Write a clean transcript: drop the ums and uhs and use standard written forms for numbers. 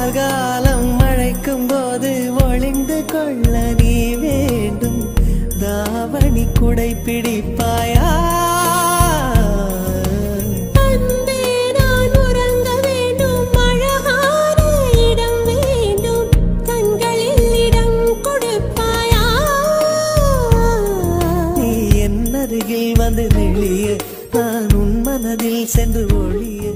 காலம் அழைக்கும் போது ஒளிந்து கொள்ள நீ வேண்டும் தாவணி குடை பிடிப்பாயா வந்து நெளிய நான் உன் மனதில் சென்று ஒளிய